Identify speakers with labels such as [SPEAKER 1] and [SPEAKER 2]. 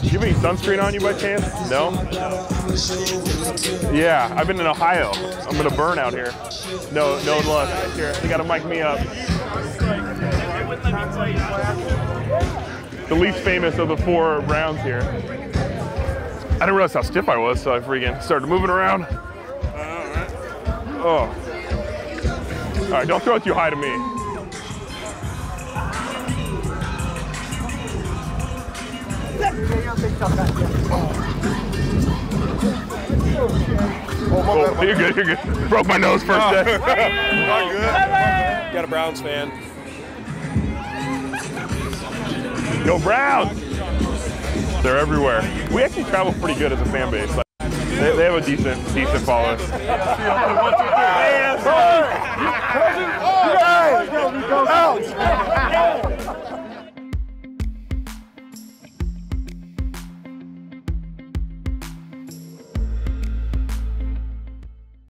[SPEAKER 1] Do you have any sunscreen on you by chance? No? Yeah, I've been in Ohio. I'm gonna burn out here. No luck. Here, they gotta mic me up. The least famous of the 4 rounds here. I didn't realize how stiff I was, so I freaking started moving around. Oh. All right, don't throw it too high to me. Oh, you're good, you're good. Broke my nose first day.
[SPEAKER 2] Not good. Got a Browns fan.
[SPEAKER 1] Go Browns! They're everywhere. We actually travel pretty good as a fan base. Like, they have a decent following. Yes,